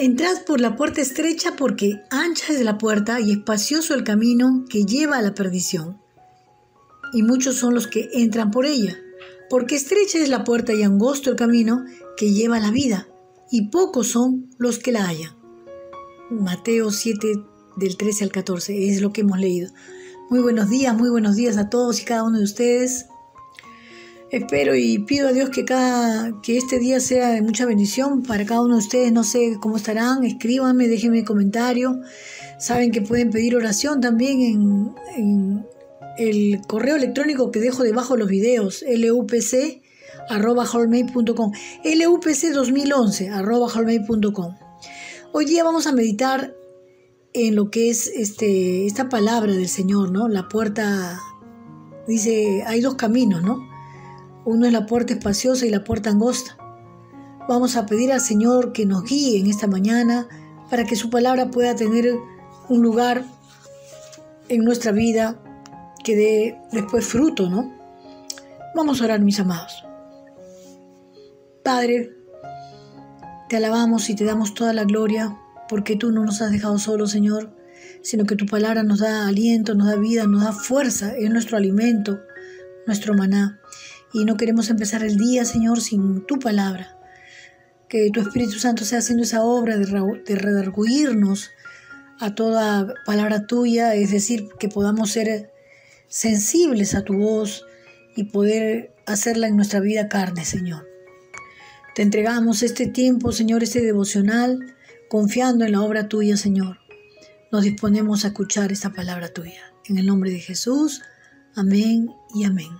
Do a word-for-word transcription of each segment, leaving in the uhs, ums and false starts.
Entrad por la puerta estrecha, porque ancha es la puerta y espacioso el camino que lleva a la perdición, y muchos son los que entran por ella. Porque estrecha es la puerta y angosto el camino que lleva a la vida, y pocos son los que la hallan. Mateo siete, del trece al catorce, es lo que hemos leído. Muy buenos días, muy buenos días a todos y cada uno de ustedes. Espero y pido a Dios que, cada, que este día sea de mucha bendición para cada uno de ustedes. No sé cómo estarán, escríbanme, déjenme comentario. Saben que pueden pedir oración también en, en el correo electrónico que dejo debajo de los videos, lupc arroba hotmail punto com, lupc dos mil once arroba hotmail punto com. Hoy día vamos a meditar en lo que es este, esta palabra del Señor, ¿no? La puerta, dice, hay dos caminos, ¿no? Uno es la puerta espaciosa y la puerta angosta. Vamos a pedir al Señor que nos guíe en esta mañana para que su palabra pueda tener un lugar en nuestra vida que dé después fruto, ¿no? Vamos a orar, mis amados. Padre, te alabamos y te damos toda la gloria porque tú no nos has dejado solos, Señor, sino que tu palabra nos da aliento, nos da vida, nos da fuerza, es nuestro alimento, nuestro maná. Y no queremos empezar el día, Señor, sin tu palabra. Que tu Espíritu Santo sea haciendo esa obra de, de redarguirnos a toda palabra tuya, es decir, que podamos ser sensibles a tu voz y poder hacerla en nuestra vida carne, Señor. Te entregamos este tiempo, Señor, este devocional, confiando en la obra tuya, Señor. Nos disponemos a escuchar esta palabra tuya. En el nombre de Jesús, amén y amén.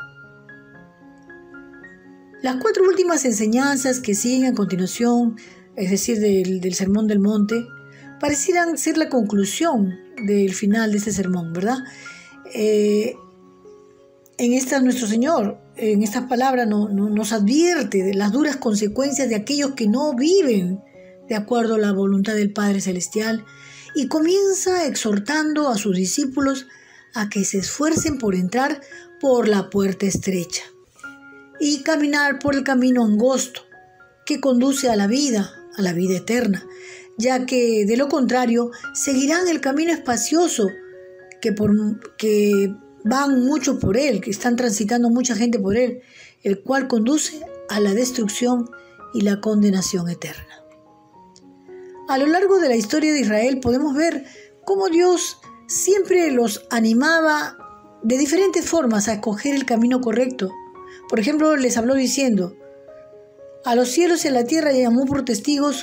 Las cuatro últimas enseñanzas que siguen a continuación, es decir, del, del Sermón del Monte, parecieran ser la conclusión del final de este sermón, ¿verdad? Eh, en esta nuestro Señor, en estas palabras no, no, nos advierte de las duras consecuencias de aquellos que no viven de acuerdo a la voluntad del Padre Celestial, y comienza exhortando a sus discípulos a que se esfuercen por entrar por la puerta estrecha y caminar por el camino angosto que conduce a la vida, a la vida eterna, ya que de lo contrario seguirán el camino espacioso que, por, que van muchos por él, que están transitando mucha gente por él, el cual conduce a la destrucción y la condenación eterna. A lo largo de la historia de Israel podemos ver cómo Dios siempre los animaba de diferentes formas a escoger el camino correcto. Por ejemplo, les habló diciendo: a los cielos y a la tierra llamó por testigos,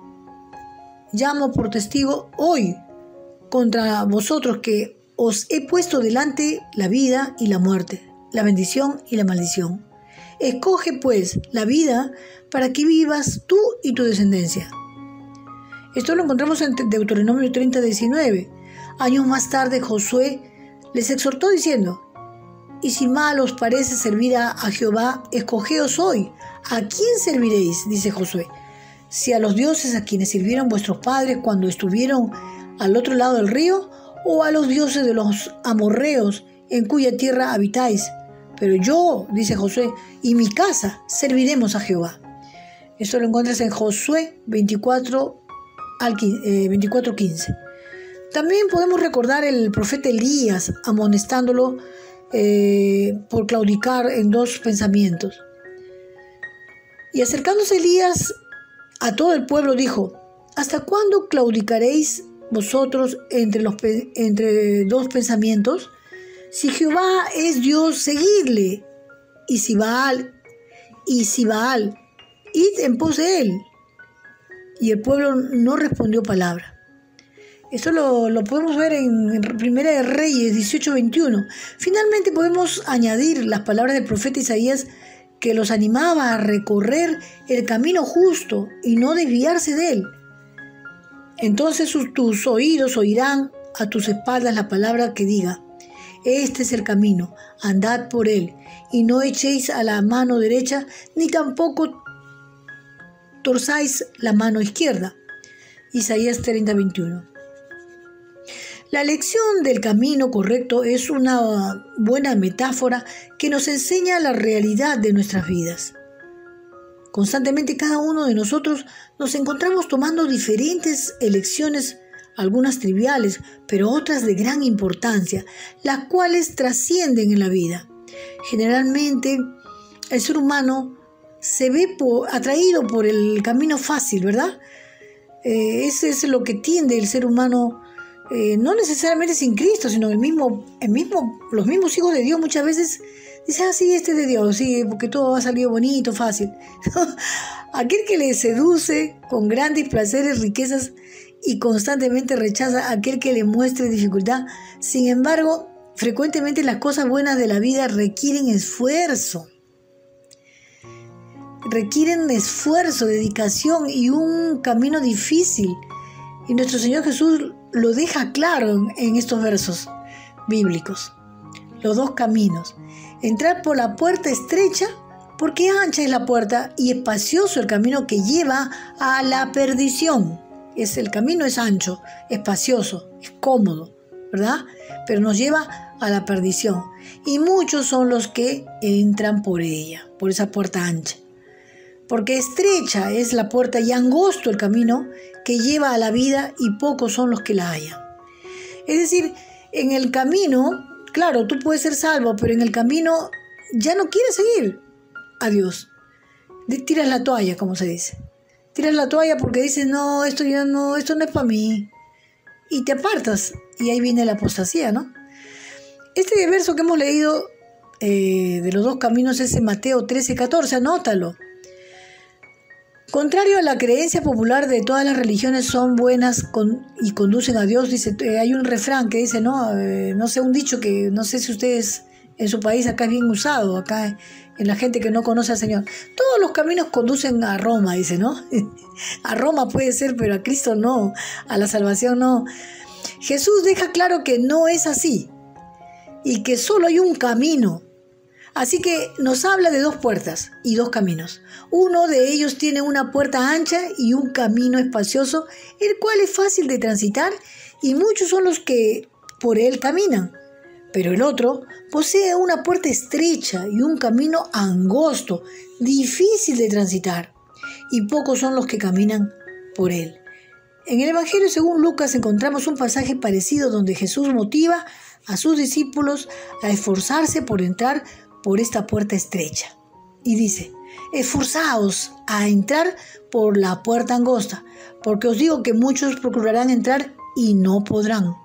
llamo por testigo hoy contra vosotros que os he puesto delante la vida y la muerte, la bendición y la maldición. Escoge pues la vida para que vivas tú y tu descendencia. Esto lo encontramos en Deuteronomio treinta, diecinueve. Años más tarde Josué les exhortó diciendo: y si mal os parece servir a, a Jehová, escogeos hoy. ¿A quién serviréis? Dice Josué. Si a los dioses a quienes sirvieron vuestros padres cuando estuvieron al otro lado del río, o a los dioses de los amorreos en cuya tierra habitáis. Pero yo, dice Josué, y mi casa serviremos a Jehová. Esto lo encuentras en Josué veinticuatro, quince. También podemos recordar el profeta Elías amonestándolo Eh, por claudicar en dos pensamientos. Y acercándose Elías a todo el pueblo dijo: ¿hasta cuándo claudicaréis vosotros entre, los, entre dos pensamientos? Si Jehová es Dios, seguidle, y si Baal, y si Baal, id en pos de él. Y el pueblo no respondió palabra. Esto lo, lo podemos ver en Primera de Reyes dieciocho, veintiuno. Finalmente podemos añadir las palabras del profeta Isaías, que los animaba a recorrer el camino justo y no desviarse de él. Entonces tus oídos oirán a tus espaldas la palabra que diga: este es el camino, andad por él, y no echéis a la mano derecha, ni tampoco torzáis la mano izquierda. Isaías treinta, veintiuno. La lección del camino correcto es una buena metáfora que nos enseña la realidad de nuestras vidas. Constantemente cada uno de nosotros nos encontramos tomando diferentes elecciones, algunas triviales, pero otras de gran importancia, las cuales trascienden en la vida. Generalmente el ser humano se ve por, atraído por el camino fácil, ¿verdad? Eh, ese es lo que tiende el ser humano, eh, no necesariamente sin Cristo, sino el mismo, el mismo, los mismos hijos de Dios muchas veces dicen, ah, sí, este es de Dios, sí, porque todo ha salido bonito, fácil. Aquel que le seduce con grandes placeres, riquezas y constantemente rechaza a aquel que le muestre dificultad. Sin embargo, frecuentemente las cosas buenas de la vida requieren esfuerzo. Requieren esfuerzo, dedicación y un camino difícil. Y nuestro Señor Jesús lo deja claro en, en estos versos bíblicos. Los dos caminos. Entrar por la puerta estrecha, porque ancha es la puerta y espacioso el camino que lleva a la perdición. Es, el camino es ancho, espacioso, es cómodo, ¿verdad? Pero nos lleva a la perdición. Y muchos son los que entran por ella, por esa puerta ancha. Porque estrecha es la puerta y angosto el camino que lleva a la vida y pocos son los que la hallan. Es decir, en el camino, claro, tú puedes ser salvo, pero en el camino ya no quieres seguir a Dios. Tiras la toalla, como se dice. Tiras la toalla porque dices, no, esto ya no, esto no es para mí. Y te apartas. Y ahí viene la apostasía, ¿no? Este verso que hemos leído eh, de los dos caminos es en Mateo trece, catorce, anótalo. Contrario a la creencia popular de todas las religiones son buenas con, y conducen a Dios, dice, eh, hay un refrán que dice, no, eh, no sé, un dicho que no sé si ustedes en su país acá es bien usado, acá en la gente que no conoce al Señor. Todos los caminos conducen a Roma, dice, ¿no? A Roma puede ser, pero a Cristo no, a la salvación no. Jesús deja claro que no es así y que solo hay un camino. Así que nos habla de dos puertas y dos caminos. Uno de ellos tiene una puerta ancha y un camino espacioso, el cual es fácil de transitar y muchos son los que por él caminan. Pero el otro posee una puerta estrecha y un camino angosto, difícil de transitar, y pocos son los que caminan por él. En el Evangelio según Lucas encontramos un pasaje parecido donde Jesús motiva a sus discípulos a esforzarse por entrar por esta puerta estrecha. Y dice, esforzaos a entrar por la puerta angosta, porque os digo que muchos procurarán entrar y no podrán.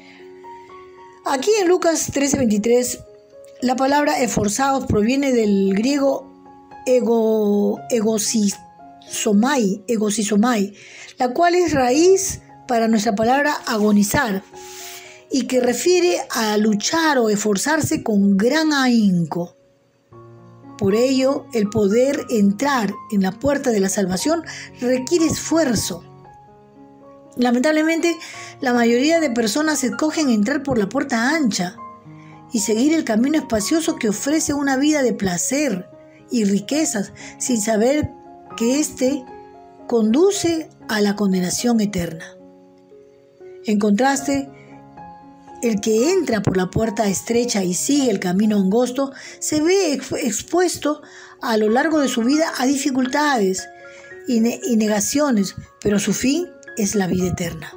Aquí en Lucas trece veintitrés, la palabra esforzaos proviene del griego ego, egosisomai, egosisomai, la cual es raíz para nuestra palabra agonizar, y que refiere a luchar o esforzarse con gran ahínco. Por ello, el poder entrar en la puerta de la salvación requiere esfuerzo. Lamentablemente, la mayoría de personas escogen entrar por la puerta ancha y seguir el camino espacioso que ofrece una vida de placer y riquezas, sin saber que éste conduce a la condenación eterna. En contraste, el que entra por la puerta estrecha y sigue el camino angosto se ve expuesto a lo largo de su vida a dificultades y, ne- y negaciones, pero su fin es la vida eterna.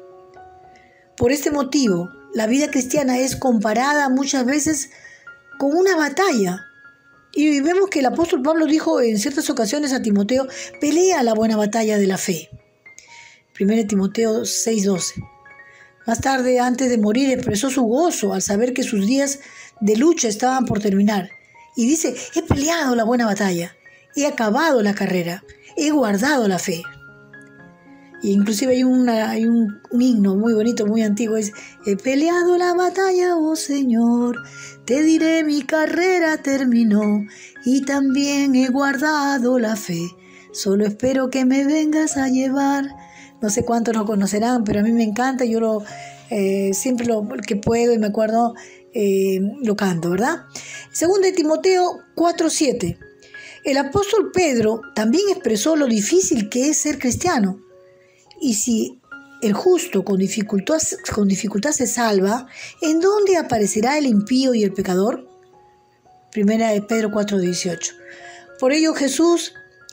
Por este motivo, la vida cristiana es comparada muchas veces con una batalla. Y vemos que el apóstol Pablo dijo en ciertas ocasiones a Timoteo, pelea la buena batalla de la fe. primero Timoteo seis doce. Más tarde, antes de morir, expresó su gozo al saber que sus días de lucha estaban por terminar. Y dice, he peleado la buena batalla, he acabado la carrera, he guardado la fe. Y inclusive hay, una, hay un, un himno muy bonito, muy antiguo, es, he peleado la batalla, oh Señor, te diré mi carrera terminó, y también he guardado la fe, solo espero que me vengas a llevar. No sé cuántos lo conocerán, pero a mí me encanta, yo lo, eh, siempre lo que puedo y me acuerdo, eh, lo canto, ¿verdad? Segunda de Timoteo cuatro siete. El apóstol Pedro también expresó lo difícil que es ser cristiano. Y si el justo con dificultad, con dificultad se salva, ¿en dónde aparecerá el impío y el pecador? Primera de Pedro cuatro dieciocho. Por ello Jesús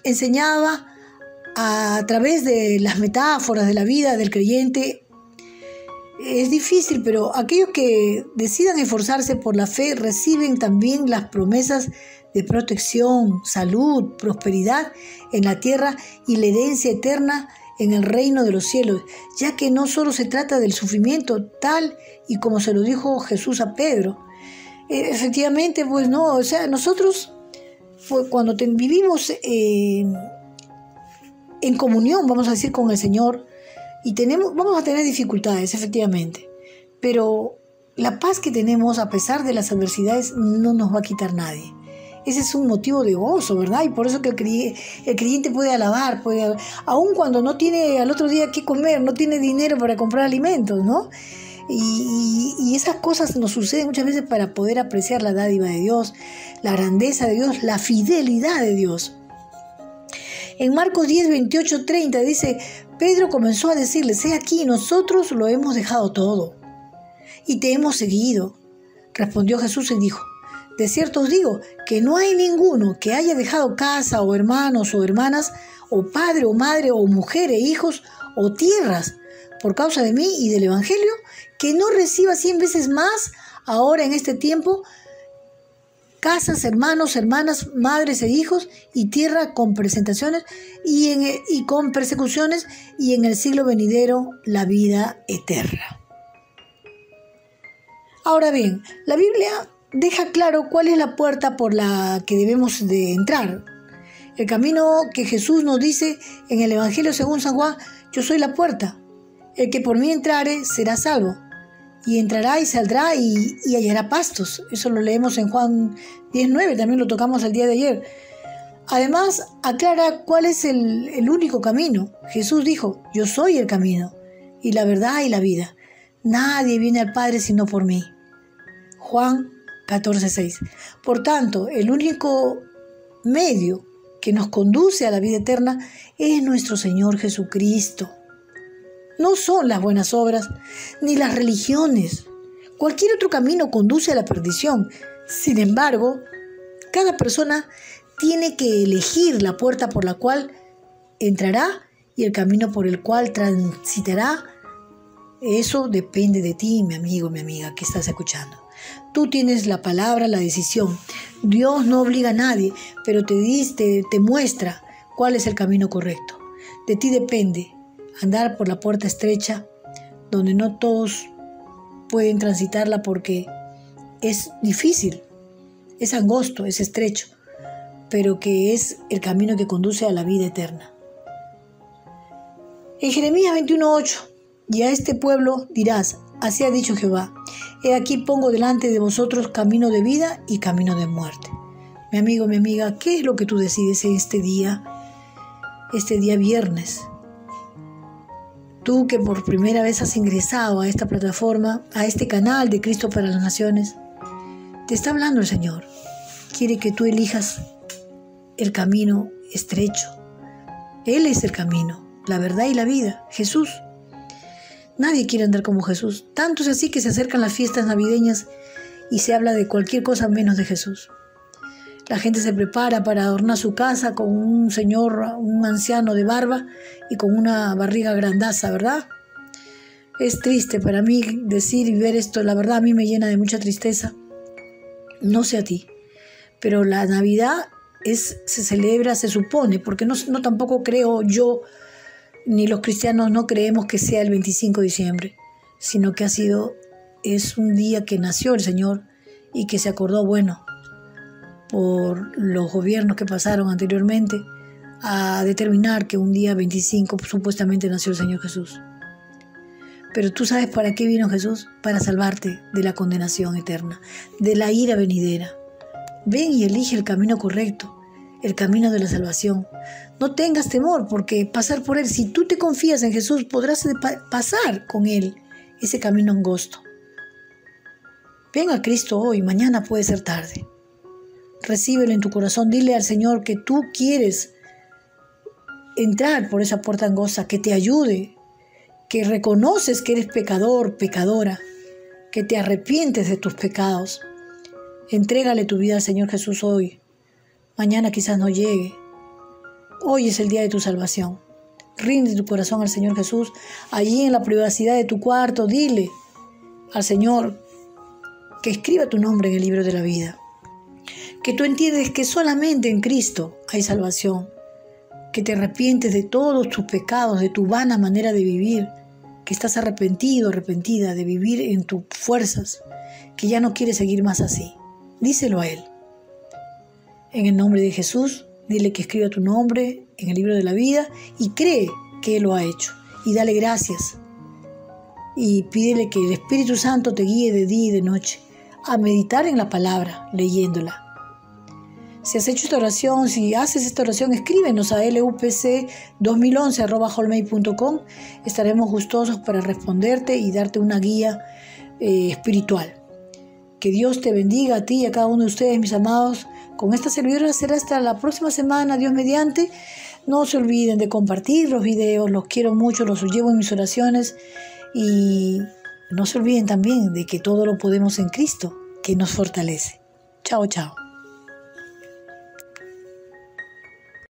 enseñaba a través de las metáforas de la vida del creyente. Es difícil, pero aquellos que decidan esforzarse por la fe reciben también las promesas de protección, salud, prosperidad en la tierra y la herencia eterna en el reino de los cielos, ya que no solo se trata del sufrimiento, tal y como se lo dijo Jesús a Pedro. Eh, efectivamente, pues no, o sea, nosotros fue cuando te, vivimos eh, en comunión, vamos a decir, con el Señor, y tenemos, vamos a tener dificultades, efectivamente, pero la paz que tenemos a pesar de las adversidades no nos va a quitar nadie. Ese es un motivo de gozo, ¿verdad? Y por eso que el creyente, el creyente puede alabar, puede, aun cuando no tiene al otro día qué comer, no tiene dinero para comprar alimentos, ¿no? Y, y, y esas cosas nos suceden muchas veces para poder apreciar la dádiva de Dios, la grandeza de Dios, la fidelidad de Dios. En Marcos diez, veintiocho, treinta dice, Pedro comenzó a decirles, he aquí, nosotros lo hemos dejado todo y te hemos seguido. Respondió Jesús y dijo, de cierto os digo que no hay ninguno que haya dejado casa o hermanos o hermanas o padre o madre o mujer e hijos o tierras por causa de mí y del evangelio que no reciba cien veces más ahora en este tiempo casas, hermanos, hermanas, madres e hijos y tierra con presentaciones y, en, y con persecuciones y en el siglo venidero la vida eterna. Ahora bien, la Biblia deja claro cuál es la puerta por la que debemos de entrar. El camino que Jesús nos dice en el Evangelio según San Juan, yo soy la puerta. El que por mí entrare será salvo. Y entrará y saldrá y, y hallará pastos. Eso lo leemos en Juan diez nueve, también lo tocamos el día de ayer. Además, aclara cuál es el, el único camino. Jesús dijo, yo soy el camino, y la verdad y la vida. Nadie viene al Padre sino por mí. Juan catorce seis. Por tanto, el único medio que nos conduce a la vida eterna es nuestro Señor Jesucristo. No son las buenas obras ni las religiones. Cualquier otro camino conduce a la perdición. Sin embargo, cada persona tiene que elegir la puerta por la cual entrará y el camino por el cual transitará. Eso depende de ti, mi amigo, mi amiga, que estás escuchando. Tú tienes la palabra, la decisión. Dios no obliga a nadie, pero te, te, te muestra cuál es el camino correcto. De ti depende andar por la puerta estrecha, donde no todos pueden transitarla porque es difícil, es angosto, es estrecho, pero que es el camino que conduce a la vida eterna. En Jeremías veintiuno ocho, y a este pueblo dirás, así ha dicho Jehová, he aquí pongo delante de vosotros camino de vida y camino de muerte. Mi amigo, mi amiga, ¿qué es lo que tú decides en este día, este día viernes? Tú que por primera vez has ingresado a esta plataforma, a este canal de Cristo para las Naciones, te está hablando el Señor. Quiere que tú elijas el camino estrecho. Él es el camino, la verdad y la vida, Jesús. Nadie quiere andar como Jesús. Tanto es así que se acercan las fiestas navideñas y se habla de cualquier cosa menos de Jesús. La gente se prepara para adornar su casa con un señor, un anciano de barba y con una barriga grandaza, ¿verdad? Es triste para mí decir y ver esto. La verdad a mí me llena de mucha tristeza. No sé a ti, pero la Navidad es, se celebra, se supone, porque no, no tampoco creo yo, ni los cristianos no creemos que sea el veinticinco de diciembre, sino que ha sido, es un día que nació el Señor y que se acordó, bueno, por los gobiernos que pasaron anteriormente, a determinar que un día veinticinco supuestamente nació el Señor Jesús. Pero tú sabes para qué vino Jesús, para salvarte de la condenación eterna, de la ira venidera. Ven y elige el camino correcto, el camino de la salvación. No tengas temor, porque pasar por Él, si tú te confías en Jesús, podrás pasar con Él ese camino angosto. Ven a Cristo hoy, mañana puede ser tarde. Recíbelo en tu corazón, dile al Señor que tú quieres entrar por esa puerta angosta, que te ayude, que reconoces que eres pecador, pecadora, que te arrepientes de tus pecados. Entrégale tu vida al Señor Jesús hoy. Mañana quizás no llegue. Hoy es el día de tu salvación. Rinde tu corazón al Señor Jesús. Allí en la privacidad de tu cuarto, dile al Señor que escriba tu nombre en el libro de la vida. Que tú entiendes que solamente en Cristo hay salvación. Que te arrepientes de todos tus pecados, de tu vana manera de vivir. Que estás arrepentido, arrepentida de vivir en tus fuerzas. Que ya no quieres seguir más así. Díselo a Él. En el nombre de Jesús, dile que escriba tu nombre en el libro de la vida y cree que Él lo ha hecho. Y dale gracias. Y pídele que el Espíritu Santo te guíe de día y de noche a meditar en la palabra, leyéndola. Si has hecho esta oración, si haces esta oración, escríbenos a l u p c dos mil once arroba hotmail punto com. Estaremos gustosos para responderte y darte una guía eh, espiritual. Que Dios te bendiga a ti y a cada uno de ustedes, mis amados. Con esta servidora será hasta la próxima semana, Dios mediante. No se olviden de compartir los videos, los quiero mucho, los llevo en mis oraciones. Y no se olviden también de que todo lo podemos en Cristo, que nos fortalece. Chao, chao.